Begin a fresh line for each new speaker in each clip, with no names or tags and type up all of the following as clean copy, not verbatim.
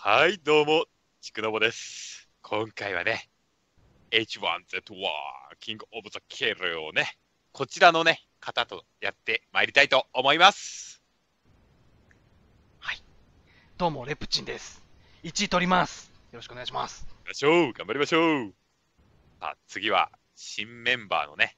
はい、どうも、ちくのぼです。今回はね、H1Z1 キングオブザケールをね、こちらのね、方とやってまいりたいと思います。
はい。どうも、レプチンです。1位取ります。よろしくお願いします。
頑張りましょう。さあ、次は、新メンバーのね。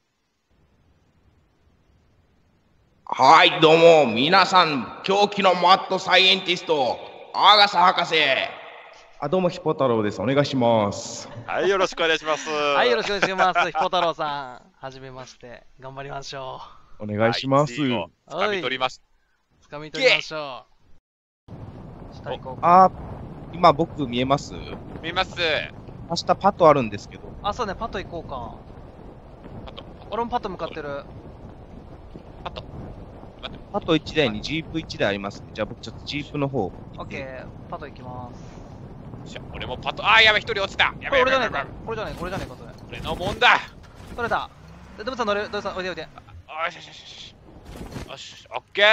はい、どうも、皆さん、狂気のマッドサイエンティスト、アガサ博士。
どうも、ヒポ太郎です。お願いします。
はい、よろしくお願いします。
はい、よろしくお願いします。ヒポ太郎さん、はじめまして。頑張りましょ
お願いします。
つかみ取りまし
う。掴み取りましょう。下行こう。
今僕見えます？
見ます。
明日パトあるんですけど。
そうね、パト行こうか。俺もパト向かってる。
パト1台にジープ1台ありますね。じゃあ僕ちょっとジープの方。
オッケー、パト行きます。
俺もパト、やべ、一人落ちた。やべ、
これじゃねえか。これじゃねえか、それ。
俺のもんだ。
取れた。ドブさん乗れる、ドブさん、おいでおいで。
よし、オッケー。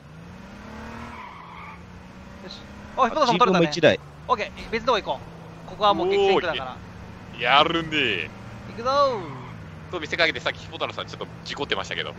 よし。おい、ヒポ太郎さんも取れたね。
ジープも1台。
オッケー、別のとこ行こう。ここはもう激戦区だから。
やるね。
行くぞー。
と見せかけてさっきヒポ太郎さんちょっと事故ってましたけど。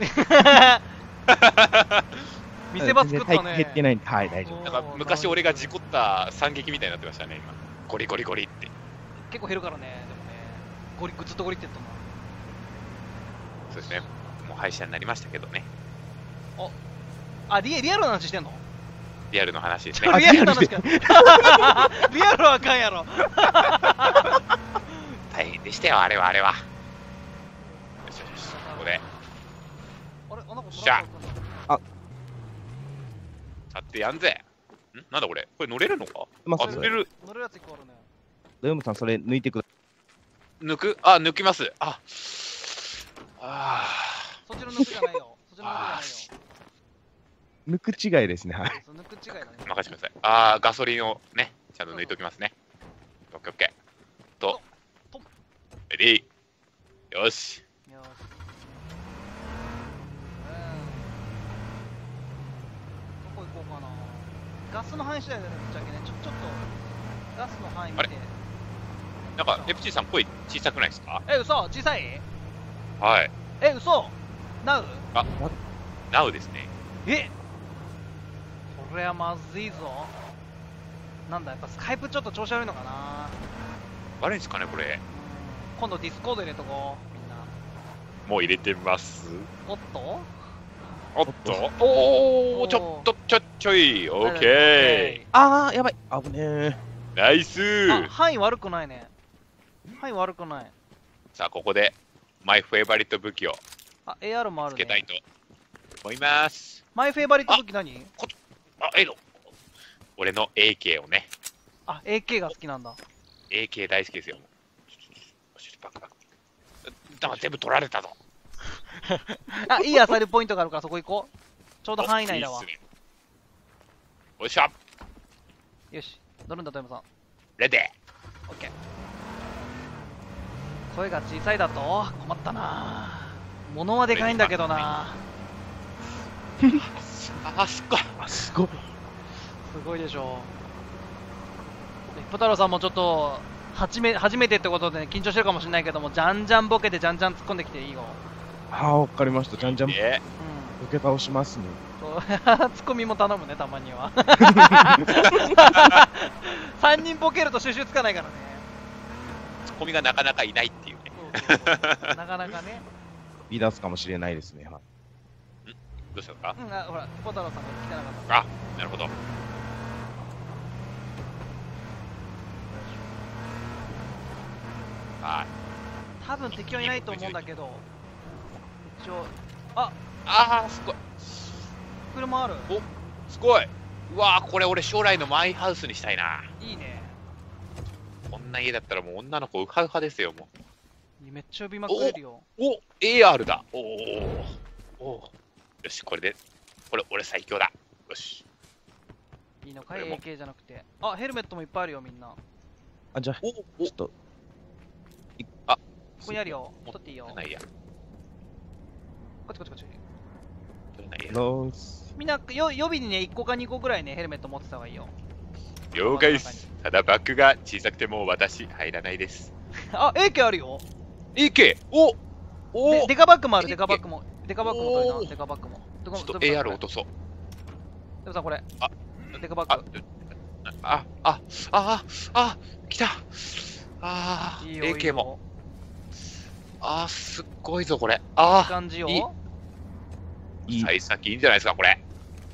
見せ場作ったね。
減ってないんで、はい、大丈夫。
なんか昔俺が事故った惨劇みたいになってましたね、今。ゴリゴリゴリって。
結構減るからね、でもね。ずっとゴリってったな。
そうですね。もう廃車になりましたけどね。
リアルな話してんの？
リアルの話ですね。
リアルな話か。リアルはあかんやろ。
大変でしたよ、あれは。よし、ここで。しゃ立ってやんぜ。なんだこれ乗れるのか？乗れる。
乗れるやつ1個あるね。
ドヨムさん、それ抜いてくだ
さい。抜きます。
そっちの抜くじゃないよ。
抜く違いですね、はい。
抜く違いだね。
任せてください。ガソリンをね、ちゃんと抜いておきますね。オッケー。レディー。よし。ど
こ行こうかな。ガスの範囲次第だね、ぶっちゃけね。ちょっと、ガスの範囲見て。
なんか、レプチンさん声小さくないですか？
嘘？小さい？
はい。
嘘？ナウ？
ナウですね。
これはまずいぞ。なんだ、やっぱスカイプちょっと調子悪いのかな。
悪いんですかね、これ。
今度ディスコード入れとこう、みんな。
もう入れてます。
おっと
ちょい、オッケ
ー。やばい。危ねえ。
ナイス。
範囲悪くないね。
さあ、ここで、マイフェイバリット武器を。
AR もあるね。
つけたいと思います。
マイフェイバリット武器何？
俺の AK をね。
AK が好きなんだ。
AK 大好きですよ。だから全部取られたぞ。
いいアサリポイントがあるからそこ行こう。ちょうど範囲内だわ。
よっしゃ。
よし、乗るんだ、富山さん。
レデ
ー。オッケー。声が小さいだと困ったな。物はでかいんだけどな。
すごい。
すごい。
すごいでしょ。ヒポ太郎さんもちょっと初めてってことで、緊張してるかもしれないけども、じゃんじゃんボケてじゃんじゃん突っ込んできていいよ。
わかりました。じゃんじゃんボケ倒しますね。
ツッコミも頼むね、たまには。3人ボケると収集つかないからね。
ツッコミがなかなかいないっていうね。
なかなかね。
離脱かもしれないですね。
どうしたのか？
ほら、ヒポ太郎さんが来てなかった。
なるほど。
多分敵はいないと思うんだけど、一応、
すごい。
車ある。
すごい。うわー、これ俺将来のマイハウスにしたいな。
いいね。
こんな家だったらもう女の子ウハウハですよ、も
う。めっちゃ呼びまくれるよ。
AR だ。よし、これで、俺最強だ。よし。
いいのかい、AK じゃなくて。ヘルメットもいっぱいあるよ、みんな。
じゃあ、ちょっと。
ここにあるよ。取っていいよ。
ないや。
こっち。取
れないや。
ロース。
みんな予備にね、1個か2個ぐらいね、ヘルメット持ってた方がいいよ。
了解です。ただバッグが小さくても私入らないです。
あ、AK あるよ。
AK! お
デカバッグもある、デカバッグも。デカバッグも取りな、デカバッグも。
ちょっと AR 落とそう。
でもさんこれ。
あ、
デカバッグ。
来た。AK も。すっごいぞ、これ。
いい感じよ。
幸先いいんじゃないですか、これ。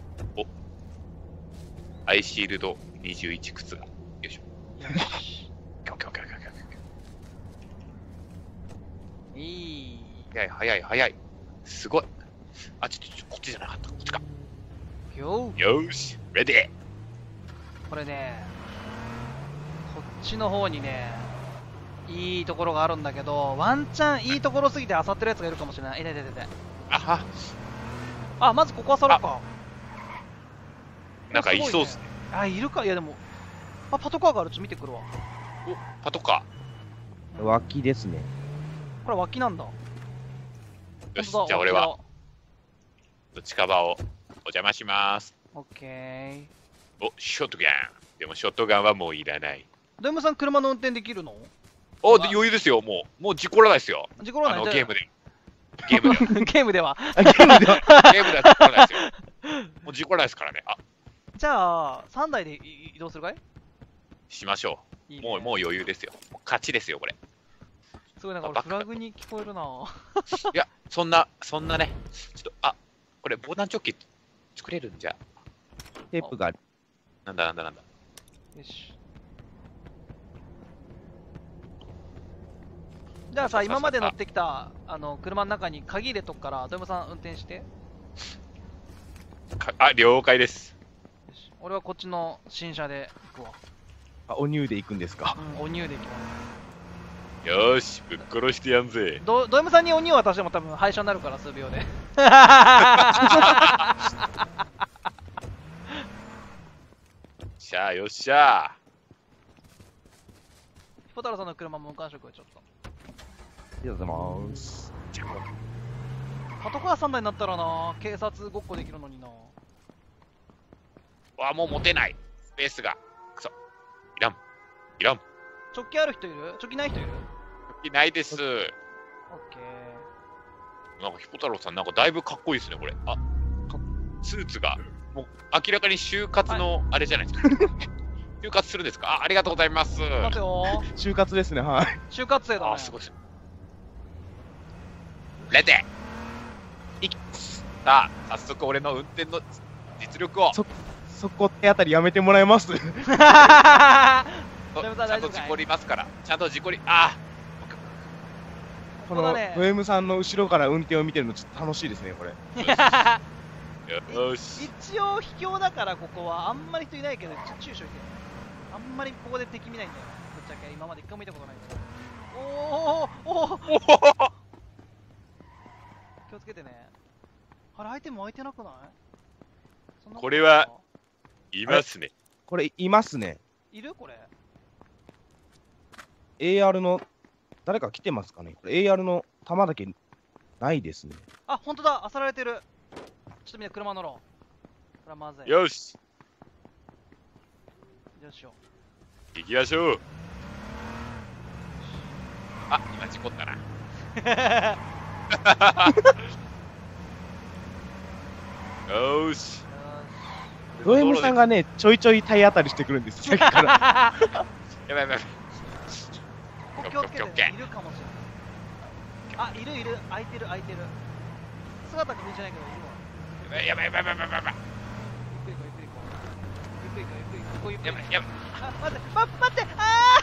アイシールド21靴が。よいしょ。
いい。
早い。すごい。こっちじゃなかった。こっちか。よーし、レディー。
これね、こっちの方にね、いいところがあるんだけど、ワンチャンいいところすぎて漁ってるやつがいるかもしれない。まずここは漁ろうか。
なんかいそうっすね。
いるか。いやでも、パトカーがある。ちょっと見てくるわ。
パトカ
ー。脇ですね。
これ脇なんだ。
よし、じゃあ俺は近場をお邪魔します。
オッケー。
ショットガン。でもショットガンはもういらない。
ド M さん車の運転できるの？
余裕ですよ。もう事故らないですよ。
事故らない。
ゲームで。
ゲームでは。
ゲームでは事故らないですよ。もう事故らないですからね。
じゃあ3台で移動するかい？
しましょう。もう余裕ですよ。勝ちですよ、これ。
すごい、なんか俺フラグに聞こえるな。
いや、そんなね。ちょっと、これ防弾チョッキ作れるんじゃ。
テープがある。
なんだ。よし。
じゃあさ、今まで乗ってきた車の中に鍵入れとくから、ド M さん運転して。
了解です。
俺はこっちの新車で行くわ。
おニューで行くんですか？
おニューで行きます。
よーし、ぶっ殺してやんぜ。
ド M さんにおニュー渡しても多分廃車になるから、数秒で。よ
っしゃ。
ヒポ太郎さんの車も無感触ちょっと。
ありがとうございます。
パトカー3台になったらな、警察ごっこできるのにな。
もう持てない。スペースが。くそ。いらん。
チョッキある人いる？チョッキない人いる？
チョッキないです。オッ
ケ
ー。なんかヒポ太郎さん、なんかだいぶかっこいいですね、これ。スーツが。もう明らかに就活のあれじゃないですか。就活するんですか？ありがとうございます。
待てよ。
就活ですね、はい。
就活生だね。
すごい。レディー。さあ、早速俺の運転の実力を。
そこ手当たりやめてもらえます？
ちゃんと事故りますから。ちゃんと事故り。
このド M さんの後ろから運転を見てるのちょっと楽しいですね、これ。
よし。
一応秘境だからここはあんまり人いないけど、注意しといて。あんまりここで敵見ないんだよ。ぶっちゃけ今まで一回も見たことないんだよ。気をつけてね。あれ、相手も空いてなくない？
これはいますね。
これいますね。
いるこれ。
AR の誰か来てますかね？これ AR の弾だけないですね。
本当だ、漁られてる。ちょっとみんな車乗ろう。これはまずい。
よし。
よしよ。
行きましょう。今事故ったな。よーし。
ド M さんがね、ちょいちょい体当たりしてくるんです、さっきから。
やばい。
気をつけて、いるかもしれない。いる、空いてる。姿確認じゃないけど、いるわ。
やばい。
ゆっくり行こう。
やばい。
待って。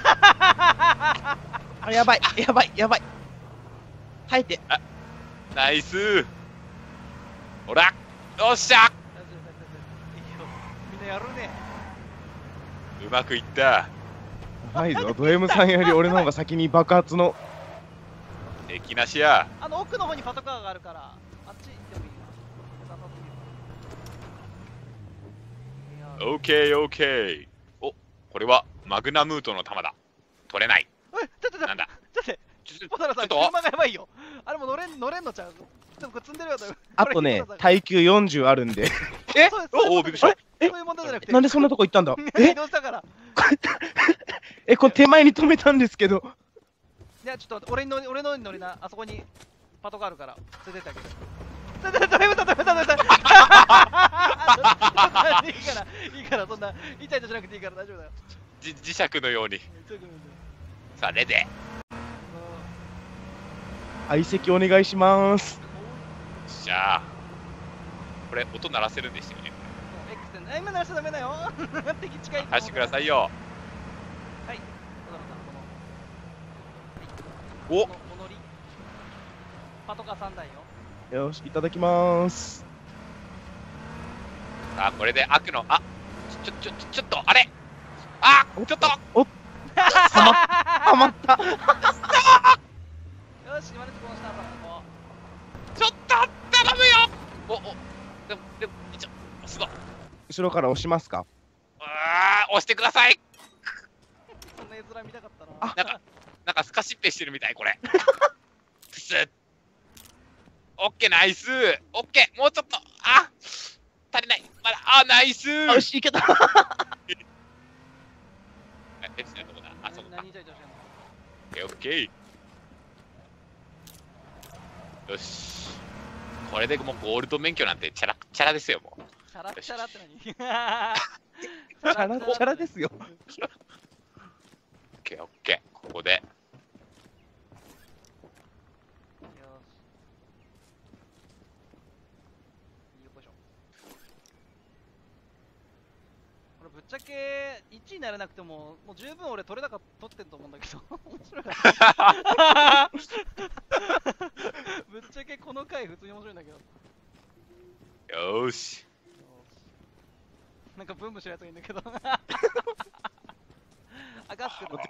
やばい。耐えて。
ナイス。ほら。よっしゃ。
みんなやるね。
うまくいった。
はいぞ、ド M さんより俺の方が先に爆発の。
敵なしや。
奥の方にパトカーがあるから、あっち行ってもいいな。
オッケー。これはマグナムートの弾だ。取れない。なんだ。
ポタラさん、車がやばいよ。あれも乗れんのちゃう。でもこれ積んでるよ。
あとね、耐久40あるんで。 え
おお、びっくりした。
そういう問題じゃなくて。
なんでそんなとこ行ったんだ
移動したから。
これ手前に止めたんですけど。
いや、ちょっと俺のに乗りな。あそこにパトがあるから。連れてってあげる。止めた。いいから、そんな、イチャイチャしなくていいから大丈夫だよ。
磁石のように。さあ、レデ
相席お願いします。
じゃあ、これ、音鳴らせるんですよね。
X で、今鳴らしちゃダメだよ。敵近い。
走ってくださいよ。
はい。
お
お乗り。パトカー3台よ。
よし、いただきます。
さあ、これで悪の、あちょっと、あれあちょっと
はまった。
よし、今のところ下だこ
ちょっと頼むよでも、すごい。
後ろから押しますか？
押してください。
う。そんな絵面見たかったな。
なんかスカシッペしてるみたい、これ。プスッ。オッケー、ナイス。オッケー、もうちょっと。足りない。まだ、ナイス。
よし、いけた。
エプスのとこだ。そこか。
何イチャイチャしてんの？
オッケー。よし。これでもうゴールド免許なんてチャラですよ、もう。
チャラチャラって何？チ
チャラですよ。
オッケー。ここで。
よいしょ。これぶっちゃけ1位になれなくても、もう十分俺取れ高取ってんと思うんだけど、面白かった。ぶっちゃけこの回普通に面白いんだけど。
よーし。
なんかブンブンしてるやつがいるんだけど。ガスくんの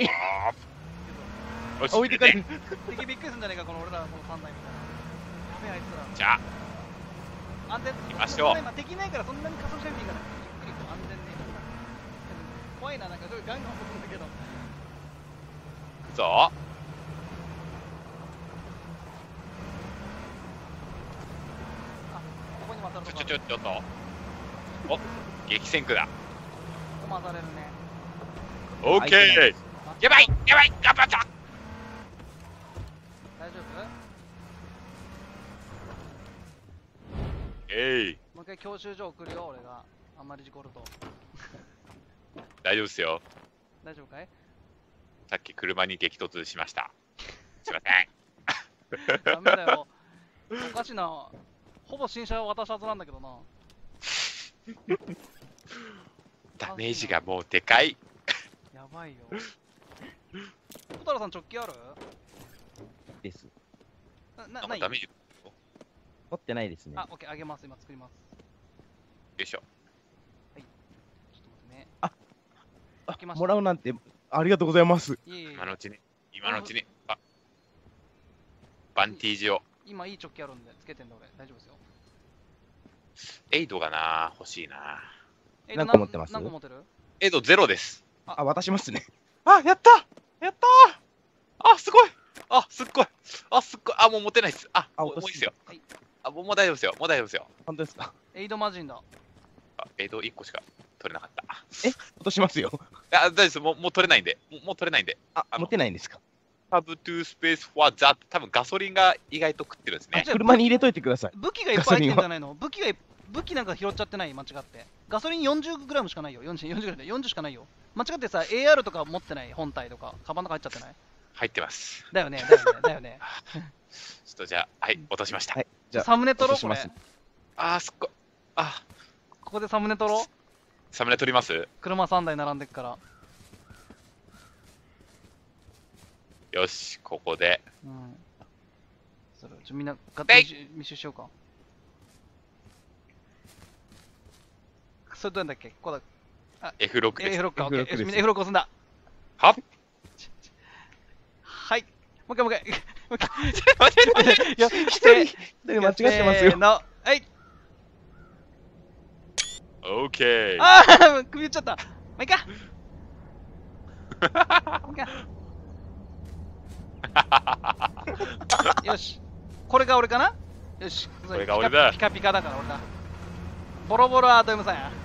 置いてかれる。
敵びっくりするんじゃねえか、この俺らこの3台みたいな。やべえ、あいつら。
じゃあ、
安全。
行きましょう。
今敵ないからそんなに加速しなくていいから、ゆっくりこう安全ね。怖いな、なんかすごいガンガン飛ぶんだけど。
そう。
ここに渡るとか。
ちょっと。お、激戦区だ。
ここ混ざれるね。
オッケー。やばい、頑張った。
大丈夫？もう一回教習所送るよ、俺が。あんまり事故ると。
大丈夫ですよ。
大丈夫かい？
さっき車に激突しました。すいません。
ダメだよ。おかしいな。ほぼ新車を渡したはずなんだけどな。
ダメージがもうでかい。
やばいよ。小太郎さん直帰ある？
です。
なんかダメージ。
持ってないですね。
オッケー、あげます。今作ります。
よいしょ。
はい。ちょっと待ってね。
もらうなんてありがとうございます。
今のうちに。バンティージを。
今いい直帰あるんで、つけてんだ俺。大丈夫ですよ。
エイドがな、欲しいな。
何個持ってます？
何個持ってる？
エイド0です。
渡しますね。
やったすごいすっごいもう持てないっす。もういいっすよ。もう大丈夫ですよ。
本当ですか？
エイドマジンだ。
エイド1個しか取れなかった。
落としますよ。
大丈夫です。もう取れないんで。持
ってないんですか？
ハブトゥースペースフォアザ多分ガソリンが意外と食ってるんですね。
車に入れといてください。
武器がいっぱい入ってんじゃないの？武器なんか拾っちゃってない？間違って。ガソリン 40g しかないよ。40しかないよ。間違ってさ、AR とか持ってない？本体とか。カバンの中入っちゃってない？
入ってます。
だよね。
ちょっとじゃあ、落としました。
じゃあ
サムネ撮ろう、これ。
すっごい。
ここでサムネ撮ろう。
サムネ撮ります？
車3台並んでっから。
よし、ここで。
みんな、ガッと密集しようか。それどうやんだっけ？ここだ。
F6 です。
F6 か、オッケー。よし、みんな F6 押すんだ。
はっ
はい。もう一回。
待て。
一人間違ってますよ。
はい。
オーケー。
首打っちゃった。まあいいか。よし。これが俺かな？よし。
これが俺だ。
ピカピカだから俺だ。 ボロボロはド M さんや。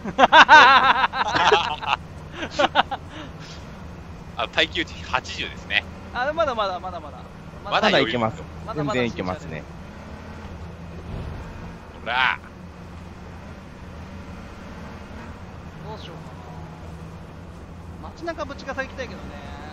耐久値80ですね。
あ、まだまだ。
まだ
まだいけます。
まだまだ
全然いけますね。
ほら。
どうしようかな。街中ぶちかさ行きたいけどね。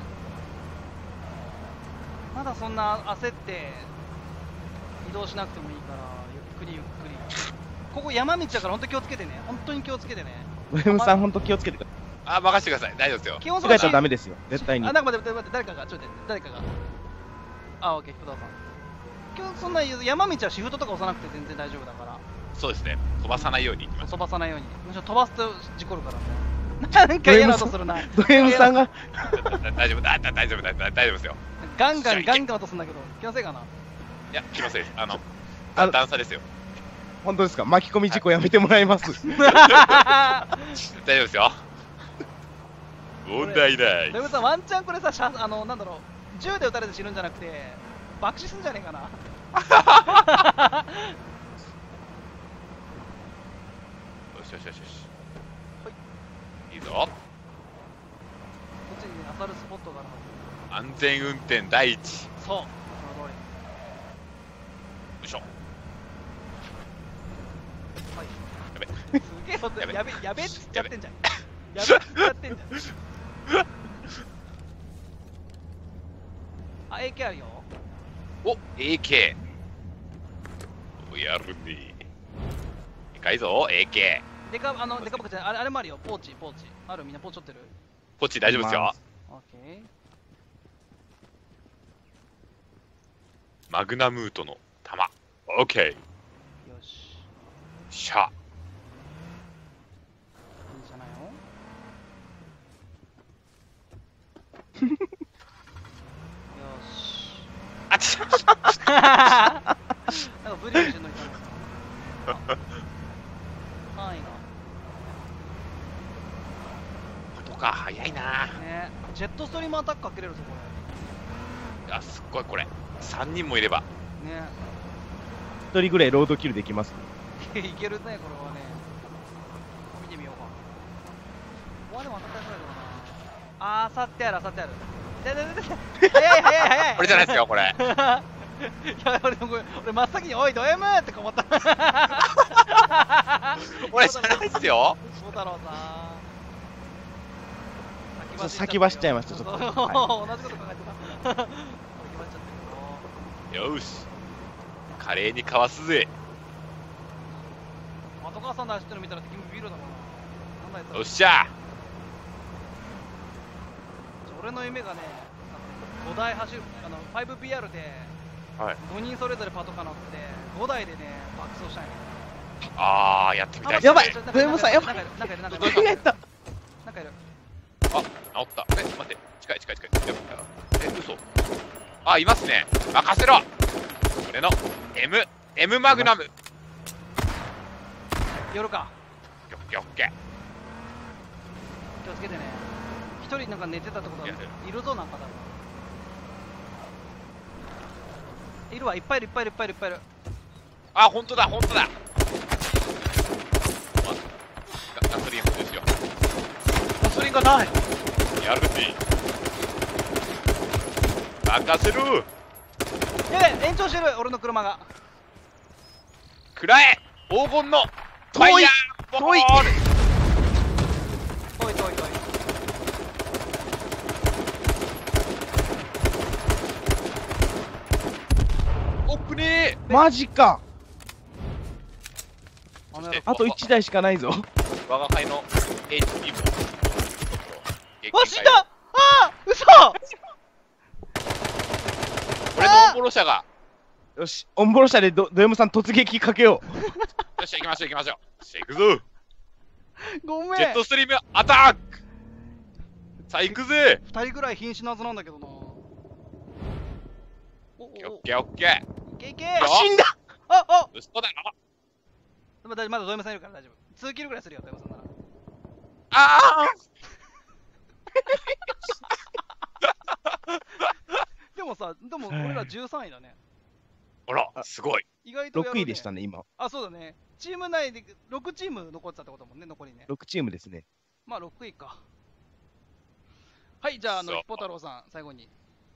まだそんな焦って移動しなくてもいいからゆっくりゆっくり。ここ山道だから本当気をつけてね。本当に気をつけてね。
ド M さん、ほんと気をつけてくださ
任せてください。大丈夫ですよ。
基本
い。間違えたらダメですよ。絶対に
あ、。なんか待って待って、誰かが、ちょっと待って、誰かが。あ、オッケー、福田さん。今日そんな山道はシフトとか押さなくて全然大丈夫だから。
そうですね。飛ばさないようにいきます。
飛ばさないように。むしろ飛ばすと事故るからね。なんか嫌なことするな。
ド M さんが、
大丈夫大丈夫ですよ。
ガンガン落とすんだけど、気のせいかな。
いや、気のせいです。
あ
段差ですよ。
本当ですか？巻き込み事故やめてもらいます。
大丈夫ですよ。問題ない。
でもさ、ワンチャンこれさ、なんだろう、銃で撃たれて死ぬんじゃなくて、爆死すんじゃねえかな。
よし。いいぞ。
こっちにね、当たるスポットがあるは
安全運転第一。よ
ず。そう、その通
いしょ。
り。はい。
やべ。
すげえこと
やべ
やべっつっちゃってんじゃん。やべっつっちゃってんじゃん。あ、AK あるよ。
お、AK。やるね。でかいぞ、AK。
でかぼくちゃん、あれもあるよ。ポーチ。ある、みんなポーチ取ってる。
ポチ大丈夫ですよ。
オッケー。
マグナムートの弾。オッケー。
よし。
しゃ。
いいじゃないの。よし。
あちゃ。
なんかブリブリしてんのに範囲
とか早いな。
が。ね、ジェットストリームアタックかけれるぞ、こ
あ、すっごいこれ。3人もいれば。
れ。ね。
一人ぐらいロードキルできます。
いけるね、これはね。見てみようか。ここはでも当たったぐらいだな。あさってある。早い。
これじゃないですよ、これ。
いや、俺真っ先に、おい、ド M って思った。
これじゃないですよ。
そうだろうさ。
先走っちゃいました、ちょっと。
同じこと考えてた。先走っちゃってるよ。
よし。華麗にかわすぜ。
パトカーさんの走ってるの見たら敵もビールだもんな。なんだやつら
よっしゃ。
俺の夢がね、5台走る、5PR で、
はい
5人それぞれパトカー乗って、5台でね、爆走したいの。
やってみたいですね。
やばいド M さんやばい
なんかいる。
どう
間違えた。
なんかいる。
あ、治った。待って。近い。嘘。いますね。任せろ。俺の M マグナム。
夜か。
オッケーオッケー。
気をつけてね。一人なんか寝てたってことはいるぞ、なんかだろう。いるわ、いっぱいいる。
あ、本当だ。ガソリン補充しよう。ガソリンがない。やるぜ。任せろ。
やべえ、延長してる、俺の車が。
くらえ。黄金のファイヤーボール。
遠い。
おっくね
マジか。
あの野郎
あと1台しかないぞ。
ー。我が輩の HP も。
わ、死んだ。嘘。
俺のオンボロ車が。
よし、オンボロ車でド M さん突撃かけよう。
よっしゃ、行きましょう。行くぞ。
ごめん。
ジェットストリームアタック。さあ、行くぜ。
2人ぐらい瀕死のはずなんだけどな。
オッケー。
いけ。
死んだ。
嘘だろ。
まだド M さんいるから大丈夫。2キルぐらいするよ、ド M さんなら。でも俺ら13位だね。
あら、すごい。
意外とやるね
6位でしたね、今。
あ、そうだね。 チーム内で6チーム残ってたってこともんね、残りね。
6チームですね。
まあ6位か。はい、じゃあ、
そう
ヒポ太郎さん、最後に。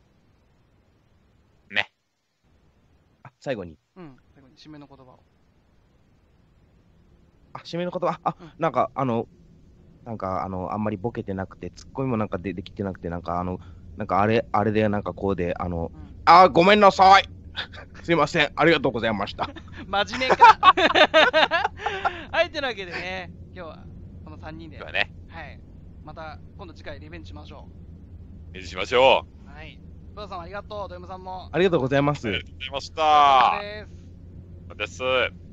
ね。
あ、最後に。
最後に締めの言葉を。
あ、締めの言葉。あ、なんか、あんまりボケてなくて、ツッコミもなんかできてなくて、なんかあれで、なんかこうで、
ごめんなさい。すいません。ありがとうございました。
真面目か。はい、というわけでね、今日はこの3人で、
ではね、
はい、また今度次回リベンジしましょ
目指しましょ
う。はい。ヒポ太郎さんありがとう、ド M さんも。
ありがとうございます。
う。ありがとうございまし
お疲
た。
れ様です。
です。